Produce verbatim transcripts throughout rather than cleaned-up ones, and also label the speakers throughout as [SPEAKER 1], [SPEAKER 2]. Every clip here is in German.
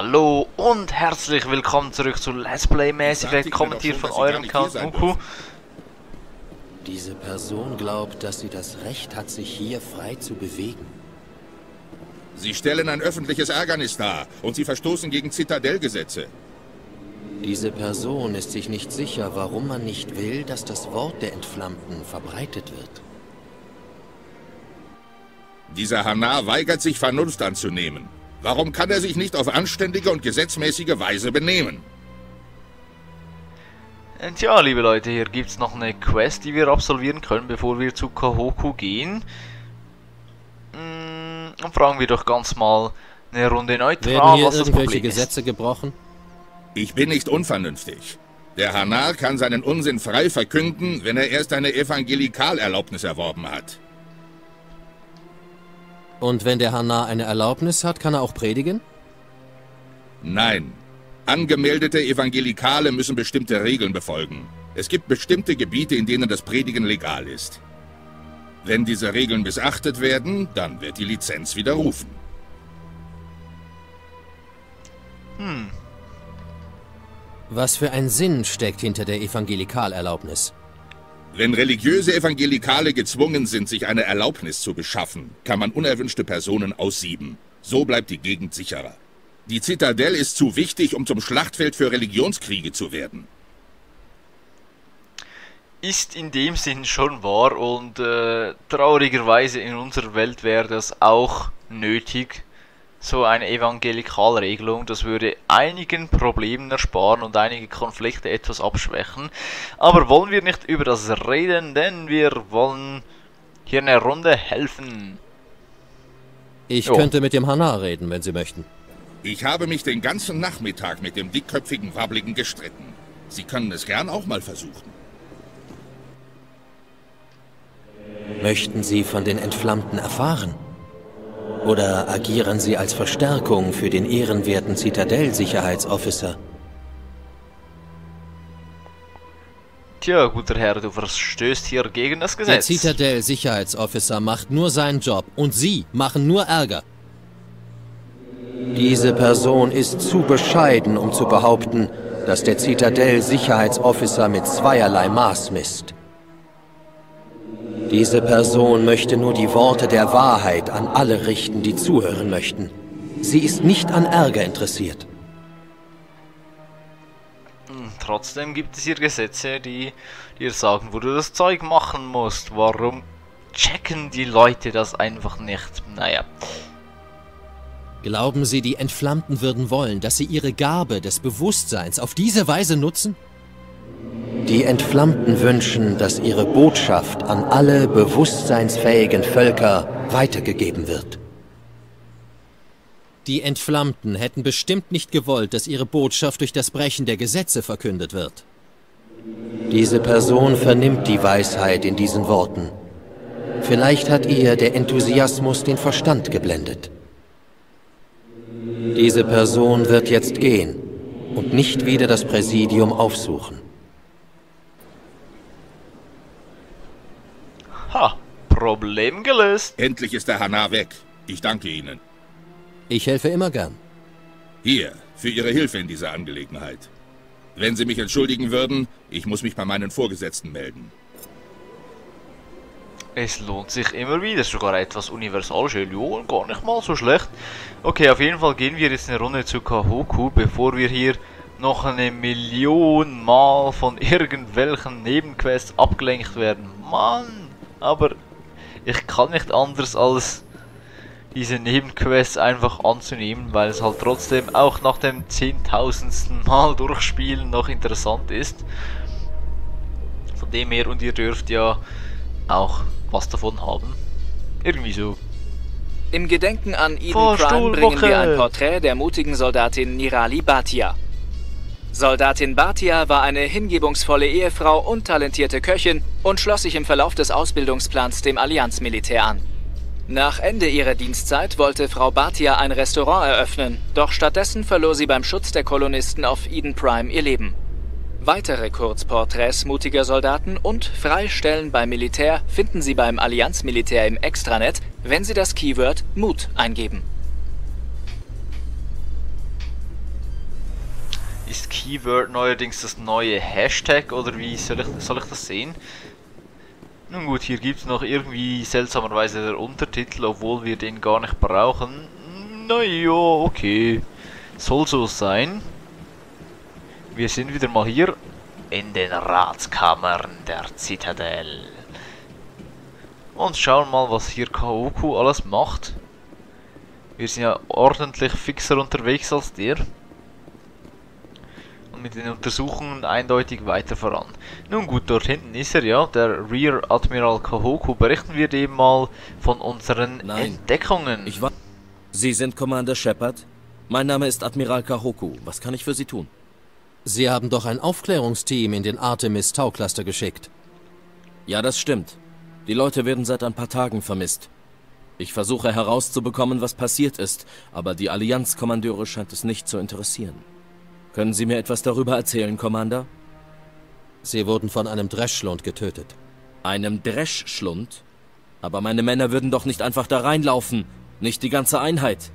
[SPEAKER 1] Hallo und herzlich willkommen zurück zu Let's Play Mass Effect, kommentiert von eurem Count Nuku.
[SPEAKER 2] Diese Person glaubt, dass sie das Recht hat, sich hier frei zu bewegen.
[SPEAKER 3] Sie stellen ein öffentliches Ärgernis dar und sie verstoßen gegen Zitadellgesetze.
[SPEAKER 2] Diese Person ist sich nicht sicher, warum man nicht will, dass das Wort der Entflammten verbreitet wird.
[SPEAKER 3] Dieser Hanar weigert sich, Vernunft anzunehmen. Warum kann er sich nicht auf anständige und gesetzmäßige Weise benehmen?
[SPEAKER 1] Und ja, liebe Leute, hier gibt es noch eine Quest, die wir absolvieren können, bevor wir zu Kahoku gehen. Und fragen wir doch ganz mal eine Runde neutral,
[SPEAKER 2] Werden hier
[SPEAKER 1] was das
[SPEAKER 2] irgendwelche
[SPEAKER 1] Problem
[SPEAKER 2] Gesetze
[SPEAKER 1] ist.
[SPEAKER 2] gebrochen?
[SPEAKER 3] Ich bin nicht unvernünftig. Der Hanar kann seinen Unsinn frei verkünden, wenn er erst eine Evangelikalerlaubnis erworben hat.
[SPEAKER 2] Und wenn der Hanar eine Erlaubnis hat, kann er auch predigen?
[SPEAKER 3] Nein. Angemeldete Evangelikale müssen bestimmte Regeln befolgen. Es gibt bestimmte Gebiete, in denen das Predigen legal ist. Wenn diese Regeln missachtet werden, dann wird die Lizenz widerrufen.
[SPEAKER 1] Hm.
[SPEAKER 2] Was für ein Sinn steckt hinter der Evangelikalerlaubnis?
[SPEAKER 3] Wenn religiöse Evangelikale gezwungen sind, sich eine Erlaubnis zu beschaffen, kann man unerwünschte Personen aussieben. So bleibt die Gegend sicherer. Die Zitadelle ist zu wichtig, um zum Schlachtfeld für Religionskriege zu werden.
[SPEAKER 1] Ist in dem Sinn schon wahr und äh, traurigerweise in unserer Welt wäre das auch nötig. So eine Evangelikalregelung, das würde einigen Problemen ersparen und einige Konflikte etwas abschwächen. Aber wollen wir nicht über das reden, denn wir wollen hier eine Runde helfen.
[SPEAKER 2] Ich
[SPEAKER 1] Jo.
[SPEAKER 2] könnte mit dem Hanar reden, wenn Sie möchten.
[SPEAKER 3] Ich habe mich den ganzen Nachmittag mit dem dickköpfigen Wabbligen gestritten. Sie können es gern auch mal versuchen.
[SPEAKER 2] Möchten Sie von den Entflammten erfahren? Oder agieren Sie als Verstärkung für den ehrenwerten Zitadell-Sicherheitsofficer?
[SPEAKER 1] Tja, guter Herr, du verstößt hier gegen das
[SPEAKER 2] Der
[SPEAKER 1] Gesetz.
[SPEAKER 2] Zitadell-Sicherheitsofficer macht nur seinen Job und Sie machen nur Ärger. Diese Person ist zu bescheiden, um zu behaupten, dass der Zitadell-Sicherheitsofficer mit zweierlei Maß misst. Diese Person möchte nur die Worte der Wahrheit an alle richten, die zuhören möchten. Sie ist nicht an Ärger interessiert.
[SPEAKER 1] Trotzdem gibt es hier Gesetze, die dir sagen, wo du das Zeug machen musst. Warum checken die Leute das einfach nicht? Naja.
[SPEAKER 2] Glauben Sie, die Entflammten würden wollen, dass Sie Ihre Gabe des Bewusstseins auf diese Weise nutzen? Die Entflammten wünschen, dass ihre Botschaft an alle bewusstseinsfähigen Völker weitergegeben wird. Die Entflammten hätten bestimmt nicht gewollt, dass ihre Botschaft durch das Brechen der Gesetze verkündet wird. Diese Person vernimmt die Weisheit in diesen Worten. Vielleicht hat ihr der Enthusiasmus den Verstand geblendet. Diese Person wird jetzt gehen und nicht wieder das Präsidium aufsuchen.
[SPEAKER 1] Ha, Problem gelöst.
[SPEAKER 3] Endlich ist der Hanar weg. Ich danke Ihnen.
[SPEAKER 2] Ich helfe immer gern.
[SPEAKER 3] Hier, für Ihre Hilfe in dieser Angelegenheit. Wenn Sie mich entschuldigen würden, ich muss mich bei meinen Vorgesetzten melden.
[SPEAKER 1] Es lohnt sich immer wieder, sogar etwas universal schön, jo, gar nicht mal so schlecht. Okay, auf jeden Fall gehen wir jetzt eine Runde zu Kahoku, bevor wir hier noch eine Million Mal von irgendwelchen Nebenquests abgelenkt werden. Mann! Aber ich kann nicht anders als diese Nebenquests einfach anzunehmen, weil es halt trotzdem auch nach dem zehntausendsten Mal durchspielen noch interessant ist. Von dem her, und ihr dürft ja auch was davon haben. Irgendwie so.
[SPEAKER 4] Im Gedenken an Eden
[SPEAKER 1] Fahrstuhl
[SPEAKER 4] Prime bringen wir ein
[SPEAKER 1] Woche.
[SPEAKER 4] Porträt der mutigen Soldatin Nirali Bhatia. Soldatin Bhatia war eine hingebungsvolle Ehefrau und talentierte Köchin und schloss sich im Verlauf des Ausbildungsplans dem Allianzmilitär an. Nach Ende ihrer Dienstzeit wollte Frau Bhatia ein Restaurant eröffnen, doch stattdessen verlor sie beim Schutz der Kolonisten auf Eden Prime ihr Leben. Weitere Kurzporträts mutiger Soldaten und Freistellen beim Militär finden Sie beim Allianzmilitär im Extranet, wenn Sie das Keyword Mut eingeben.
[SPEAKER 1] Ist Keyword neuerdings das neue Hashtag oder wie soll ich, soll ich das sehen? Nun gut, hier gibt es noch irgendwie seltsamerweise der Untertitel, obwohl wir den gar nicht brauchen. Naja, okay. Soll so sein. Wir sind wieder mal hier in den Ratskammern der Zitadelle. Und schauen mal, was hier Kahoku alles macht. Wir sind ja ordentlich fixer unterwegs als der. Und mit den Untersuchungen eindeutig weiter voran. Nun gut, dort hinten ist er ja, der Rear Admiral Kahoku. Berichten wir dem mal von unseren
[SPEAKER 5] Nein.
[SPEAKER 1] Entdeckungen.
[SPEAKER 5] Ich war. Sie sind Commander Shepard? Mein Name ist Admiral Kahoku. Was kann ich für Sie tun?
[SPEAKER 2] Sie haben doch ein Aufklärungsteam in den Artemis-Tau-Cluster geschickt.
[SPEAKER 5] Ja, das stimmt. Die Leute werden seit ein paar Tagen vermisst. Ich versuche herauszubekommen, was passiert ist, aber die Allianz-Kommandeure scheint es nicht zu interessieren. Können Sie mir etwas darüber erzählen, Commander?
[SPEAKER 2] Sie wurden von einem Dreschschlund getötet.
[SPEAKER 5] Einem Dreschschlund? Aber meine Männer würden doch nicht einfach da reinlaufen. Nicht die ganze Einheit.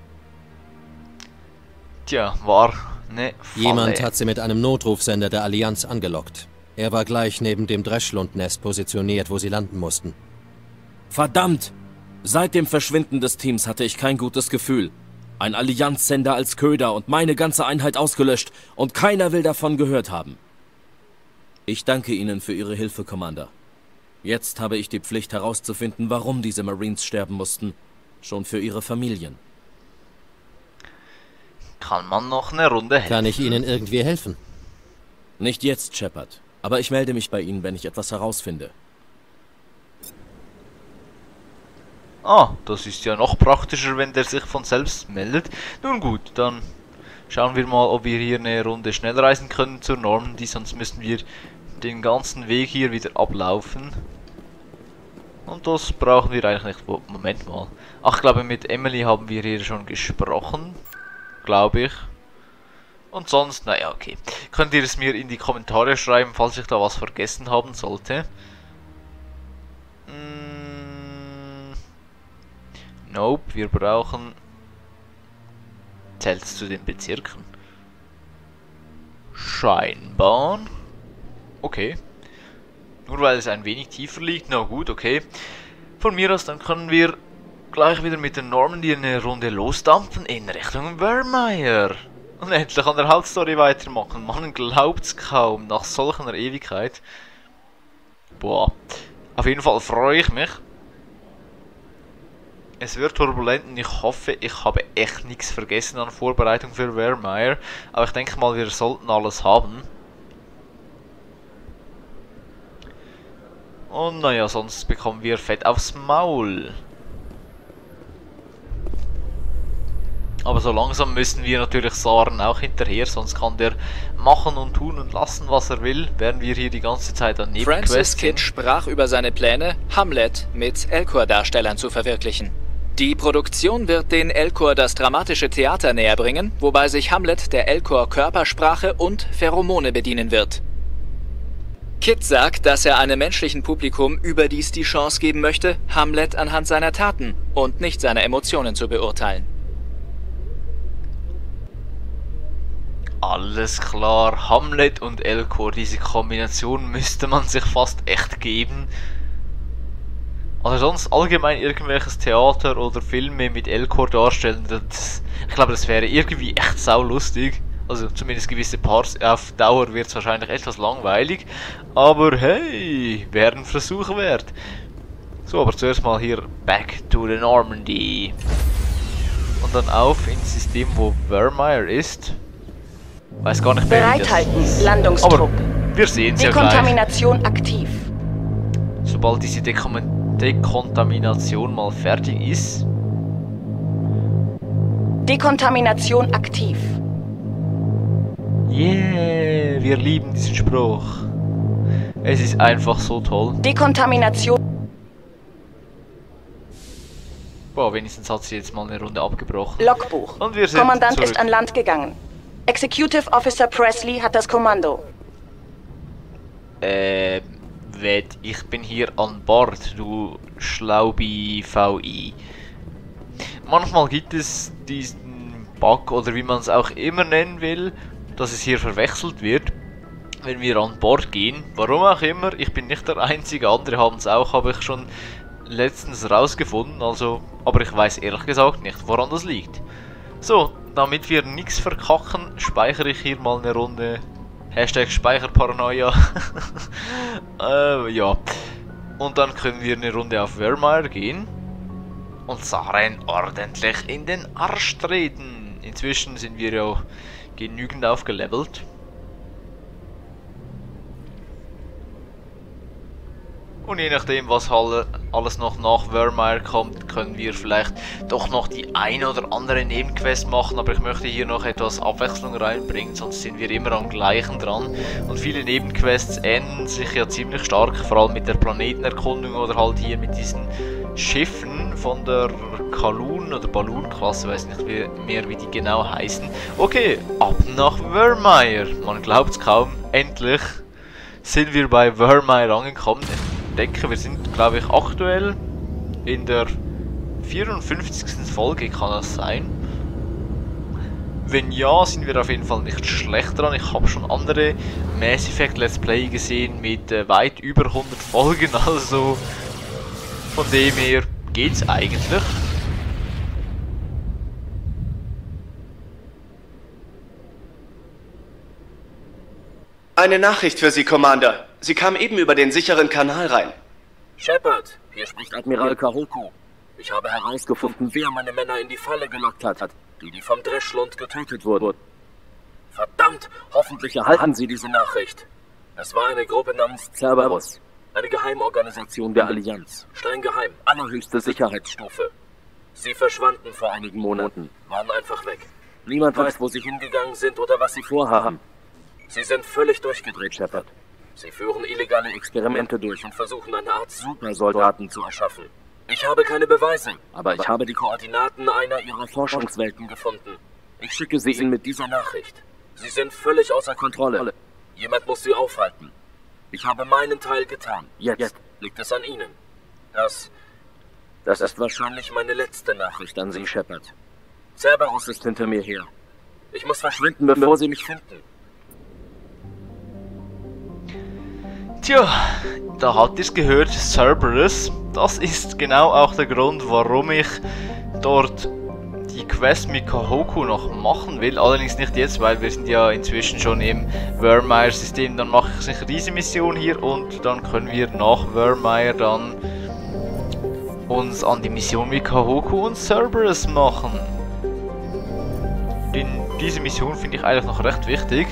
[SPEAKER 1] Tja, war ne Falle.
[SPEAKER 2] Jemand hat sie mit einem Notrufsender der Allianz angelockt. Er war gleich neben dem Dreschschlundnest positioniert, wo sie landen mussten.
[SPEAKER 5] Verdammt! Seit dem Verschwinden des Teams hatte ich kein gutes Gefühl. Ein Allianzsender als Köder und meine ganze Einheit ausgelöscht und keiner will davon gehört haben. Ich danke Ihnen für Ihre Hilfe, Commander. Jetzt habe ich die Pflicht herauszufinden, warum diese Marines sterben mussten. Schon für ihre Familien.
[SPEAKER 1] Kann man noch eine Runde helfen?
[SPEAKER 2] Kann ich Ihnen irgendwie helfen?
[SPEAKER 5] Nicht jetzt, Shepard. Aber ich melde mich bei Ihnen, wenn ich etwas herausfinde.
[SPEAKER 1] Ah, das ist ja noch praktischer, wenn der sich von selbst meldet. Nun gut, dann schauen wir mal, ob wir hier eine Runde schnell reisen können zur Normandy, sonst müssen wir den ganzen Weg hier wieder ablaufen. Und das brauchen wir eigentlich nicht. Moment mal. Ach, ich glaube, mit Emily haben wir hier schon gesprochen. Glaube ich. Und sonst, naja, okay. Könnt ihr es mir in die Kommentare schreiben, falls ich da was vergessen haben sollte. Hm. Nope, wir brauchen... Zählt es zu den Bezirken? Scheinbar. Okay. Nur weil es ein wenig tiefer liegt, na gut, okay. Von mir aus, dann können wir gleich wieder mit den Normandy eine Runde losdampfen in Richtung Vermeer. Und endlich an der Hauptstory weitermachen. Man glaubt's kaum, nach solch einer Ewigkeit. Boah. Auf jeden Fall freue ich mich. Es wird turbulent und ich hoffe, ich habe echt nichts vergessen an Vorbereitung für Vermeer. Aber ich denke mal, wir sollten alles haben. Und naja, sonst bekommen wir Fett aufs Maul. Aber so langsam müssen wir natürlich Saren auch hinterher, sonst kann der machen und tun und lassen, was er will, während wir hier die ganze Zeit an Nebenquests
[SPEAKER 4] Francis
[SPEAKER 1] sind.
[SPEAKER 4] Kidd sprach über seine Pläne, Hamlet mit Elcor-Darstellern zu verwirklichen. Die Produktion wird den Elcor das dramatische Theater näher bringen, wobei sich Hamlet der Elcor Körpersprache und Pheromone bedienen wird. Kidd sagt, dass er einem menschlichen Publikum überdies die Chance geben möchte, Hamlet anhand seiner Taten und nicht seiner Emotionen zu beurteilen.
[SPEAKER 1] Alles klar, Hamlet und Elcor, diese Kombination müsste man sich fast echt geben. Also sonst allgemein irgendwelches Theater oder Filme mit Elcor darstellen, das, ich glaube, das wäre irgendwie echt saulustig. Also zumindest gewisse Parts, auf Dauer wird es wahrscheinlich etwas langweilig. Aber hey, wäre ein Versuch wert. So, aber zuerst mal hier back to the Normandy. Und dann auf ins System, wo Vermeer ist. Weiß gar nicht mehr, wie das
[SPEAKER 6] Bereithalten,
[SPEAKER 1] ist.
[SPEAKER 6] Landungstrupp.
[SPEAKER 1] Aber wir sehen es ja gleich.
[SPEAKER 6] Dekontamination aktiv.
[SPEAKER 1] Sobald diese Dekon Dekontamination mal fertig ist.
[SPEAKER 6] Dekontamination aktiv.
[SPEAKER 1] Yeah, wir lieben diesen Spruch. Es ist einfach so toll.
[SPEAKER 6] Dekontamination.
[SPEAKER 1] Boah, wenigstens hat sie jetzt mal eine Runde abgebrochen.
[SPEAKER 6] Logbuch.
[SPEAKER 1] Und wir sind
[SPEAKER 6] Kommandant
[SPEAKER 1] zurück.
[SPEAKER 6] ist an Land gegangen. Executive Officer Presley hat das Kommando.
[SPEAKER 1] Ähm, Wett, ich bin hier an Bord, du Schlaubi V I. Manchmal gibt es diesen Bug, oder wie man es auch immer nennen will, dass es hier verwechselt wird, wenn wir an Bord gehen. Warum auch immer, ich bin nicht der Einzige, andere haben es auch, habe ich schon letztens rausgefunden, also, aber ich weiß ehrlich gesagt nicht, woran das liegt. So, damit wir nichts verkacken, speichere ich hier mal eine Runde. Hashtag Speicherparanoia. äh, ja. Und dann können wir eine Runde auf Virmire gehen und Saren ordentlich in den Arsch treten. Inzwischen sind wir ja genügend aufgelevelt. Und je nachdem, was alles noch nach Virmire kommt, können wir vielleicht doch noch die ein oder andere Nebenquest machen. Aber ich möchte hier noch etwas Abwechslung reinbringen, sonst sind wir immer am gleichen dran. Und viele Nebenquests ändern sich ja ziemlich stark, vor allem mit der Planetenerkundung oder halt hier mit diesen Schiffen von der Kaloon oder Balloon-Klasse, weiß nicht mehr, wie die genau heißen. Okay, ab nach Virmire. Man glaubt es kaum, endlich sind wir bei Virmire angekommen. Ich denke, wir sind, glaube ich, aktuell in der vierundfünfzigsten Folge, kann das sein? Wenn ja, sind wir auf jeden Fall nicht schlecht dran. Ich habe schon andere Mass Effect Let's Play gesehen mit äh, weit über hundert Folgen, also von dem her geht's eigentlich.
[SPEAKER 7] Eine Nachricht für Sie, Commander. Sie kam eben über den sicheren Kanal rein.
[SPEAKER 5] Shepard, hier spricht Admiral Kahoku. Ich habe herausgefunden, wer meine Männer in die Falle gelockt hat, die die vom Dreschlund getötet wurden. Verdammt, hoffentlich erhalten Sie diese Nachricht. Es war eine Gruppe namens Cerberus, eine Geheimorganisation der Allianz. Streng geheim, allerhöchste Sicherheitsstufe. Sie verschwanden vor einigen Monaten, waren einfach weg. Niemand weiß, wo sie hingegangen sind oder was sie vorhaben. Sie sind völlig durchgedreht, Shepard. Sie führen illegale Experimente durch und versuchen eine Art Supersoldaten zu erschaffen. Ich habe keine Beweise, aber ich habe die Koordinaten einer ihrer Forschungswelten gefunden. Ich schicke sie Ihnen mit dieser Nachricht. Sie sind völlig außer Kontrolle. Jemand muss sie aufhalten. Ich habe meinen Teil getan. Jetzt liegt es an Ihnen. Das... Das ist wahrscheinlich meine letzte Nachricht an Sie, Shepard. Cerberus ist hinter mir her. Ich muss verschwinden, bevor Sie mich finden.
[SPEAKER 1] Tja, da habt ihr es gehört, Cerberus. Das ist genau auch der Grund, warum ich dort die Quest mit Kahoku noch machen will. Allerdings nicht jetzt, weil wir sind ja inzwischen schon im Virmire-System. Dann mache ich eine riesige Mission hier und dann können wir nach Virmire dann uns an die Mission mit Kahoku und Cerberus machen. Denn diese Mission finde ich eigentlich noch recht wichtig.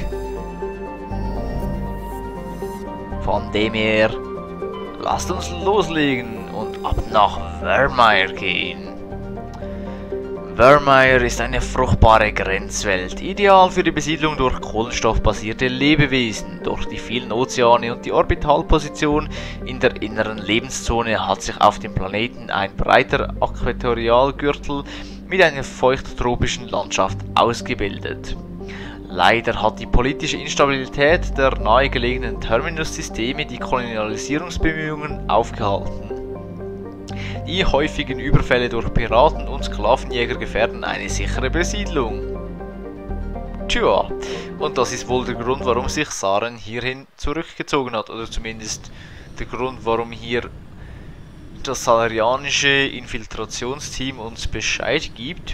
[SPEAKER 1] Von dem her, lasst uns loslegen und ab nach Virmire gehen. Virmire ist eine fruchtbare Grenzwelt, ideal für die Besiedlung durch kohlenstoffbasierte Lebewesen. Durch die vielen Ozeane und die Orbitalposition in der inneren Lebenszone hat sich auf dem Planeten ein breiter Äquatorialgürtel mit einer feuchttropischen Landschaft ausgebildet. Leider hat die politische Instabilität der nahegelegenen Terminus-Systeme die Kolonialisierungsbemühungen aufgehalten. Die häufigen Überfälle durch Piraten und Sklavenjäger gefährden eine sichere Besiedlung. Tja, und das ist wohl der Grund, warum sich Saren hierhin zurückgezogen hat, oder zumindest der Grund, warum hier das salarianische Infiltrationsteam uns Bescheid gibt.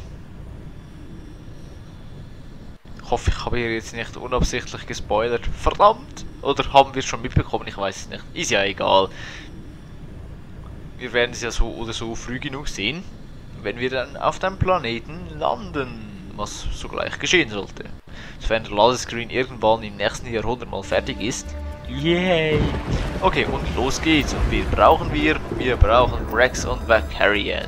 [SPEAKER 1] Ich hoffe, ich habe hier jetzt nicht unabsichtlich gespoilert. Verdammt! Oder haben wir es schon mitbekommen? Ich weiß es nicht. Ist ja egal. Wir werden es ja so oder so früh genug sehen, wenn wir dann auf dem Planeten landen. Was sogleich geschehen sollte. Sofern der Ladescreen irgendwann im nächsten Jahrhundert mal fertig ist. Yay! Okay, und los geht's. Und wen brauchen wir? Wir brauchen Rex und Vakarian.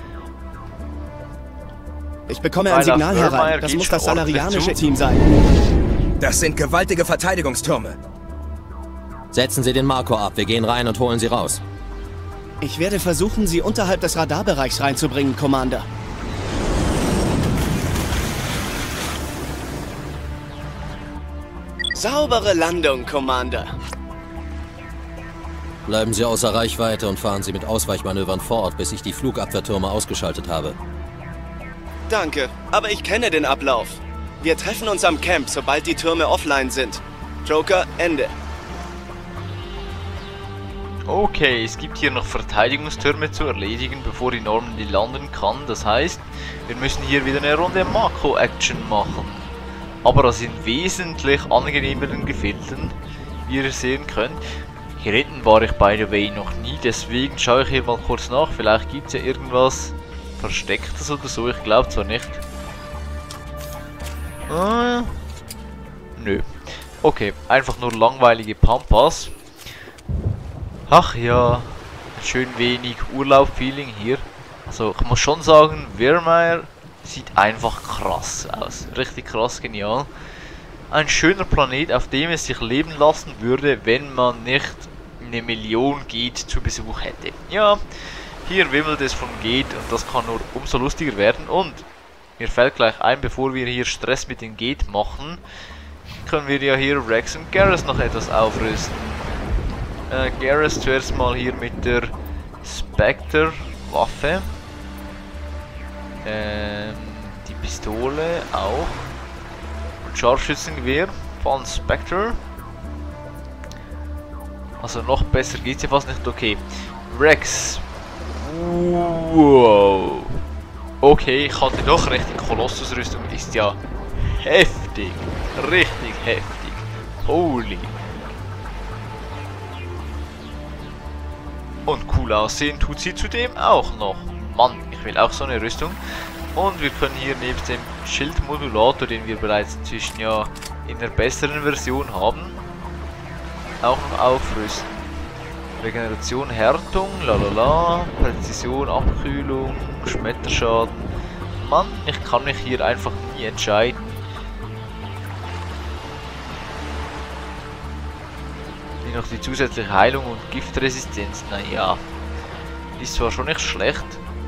[SPEAKER 8] Ich bekomme ein Signal herein. Das muss das salarianische Team sein.
[SPEAKER 9] Das sind gewaltige Verteidigungstürme.
[SPEAKER 2] Setzen Sie den Marco ab. Wir gehen rein und holen sie raus.
[SPEAKER 8] Ich werde versuchen, sie unterhalb des Radarbereichs reinzubringen, Commander. Saubere Landung, Commander.
[SPEAKER 2] Bleiben Sie außer Reichweite und fahren Sie mit Ausweichmanövern fort, bis ich die Flugabwehrtürme ausgeschaltet habe.
[SPEAKER 8] Danke, aber ich kenne den Ablauf.
[SPEAKER 7] Wir treffen uns am Camp, sobald die Türme offline sind. Joker, Ende.
[SPEAKER 1] Okay, es gibt hier noch Verteidigungstürme zu erledigen, bevor die Normandy landen kann. Das heißt, wir müssen hier wieder eine Runde Mako-Action machen. Aber das sind wesentlich angenehmeren Gefilden, wie ihr sehen könnt. Hier hinten war ich by the way noch nie, deswegen schaue ich hier mal kurz nach. Vielleicht gibt es ja irgendwas Verstecktes oder so, ich glaube zwar nicht. Äh, nö. Okay, einfach nur langweilige Pampas. Ach ja, schön wenig Urlaub-Feeling hier. Also ich muss schon sagen, Virmire sieht einfach krass aus. Richtig krass, genial. Ein schöner Planet, auf dem es sich leben lassen würde, wenn man nicht eine Million Geth zu Besuch hätte. Ja, hier wimmelt es von Geth und das kann nur umso lustiger werden. Und mir fällt gleich ein, bevor wir hier Stress mit den Geth machen, können wir ja hier Rex und Garrus noch etwas aufrüsten. Äh, Garrus zuerst mal hier mit der Spectre-Waffe. Ähm, die Pistole auch. Und Scharfschützengewehr von Spectre. Also noch besser geht's ja fast nicht. Okay. Rex. Wow. Okay, ich hatte doch recht, die Kolossus-Rüstung ist ja heftig. Richtig heftig. Holy. Und cool aussehen tut sie zudem auch noch. Mann, ich will auch so eine Rüstung. Und wir können hier neben dem Schildmodulator, den wir bereits inzwischen ja in der besseren Version haben, auch noch aufrüsten. Regeneration, Härtung, lalala, Präzision, Abkühlung, Schmetterschaden. Mann, ich kann mich hier einfach nie entscheiden. Hier noch die zusätzliche Heilung und Giftresistenz. Naja, ist zwar schon nicht schlecht.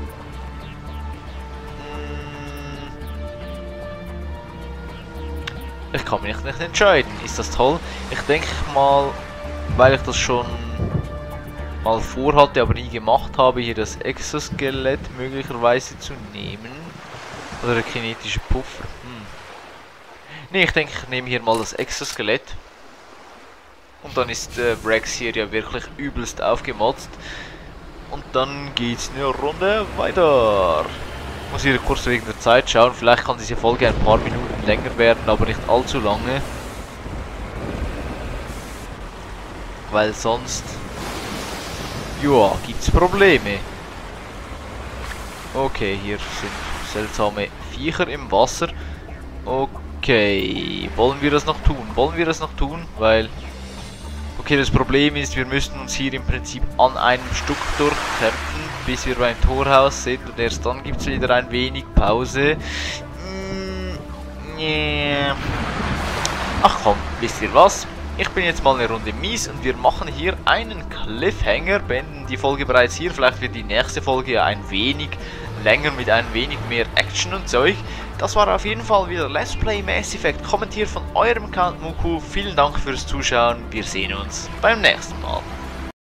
[SPEAKER 1] Ich kann mich nicht entscheiden. Ist das toll? Ich denke mal, weil ich das schon mal vorhatte, aber nie gemacht habe, hier das Exoskelett möglicherweise zu nehmen. Oder der kinetische Puffer. Hm. Ne, ich denke, ich nehme hier mal das Exoskelett. Und dann ist äh, Rex hier ja wirklich übelst aufgemotzt. Und dann geht's eine Runde weiter. Ich muss hier kurz wegen der Zeit schauen. Vielleicht kann diese Folge ein paar Minuten länger werden, aber nicht allzu lange. Weil sonst... ja, gibt's Probleme. Okay, hier sind seltsame Viecher im Wasser. Okay, wollen wir das noch tun? Wollen wir das noch tun? Weil... okay, das Problem ist, wir müssen uns hier im Prinzip an einem Stück durchkämpfen, bis wir beim Torhaus sind und erst dann gibt es wieder ein wenig Pause. Mm, yeah. Ach komm, wisst ihr was? Ich bin jetzt mal eine Runde mies und wir machen hier einen Cliffhanger, beenden die Folge bereits hier, vielleicht wird die nächste Folge ja ein wenig länger mit ein wenig mehr Action und Zeug. Das war auf jeden Fall wieder Let's Play Mass Effect. Kommentiert von eurem Account Muku. Vielen Dank fürs Zuschauen. Wir sehen uns beim nächsten Mal.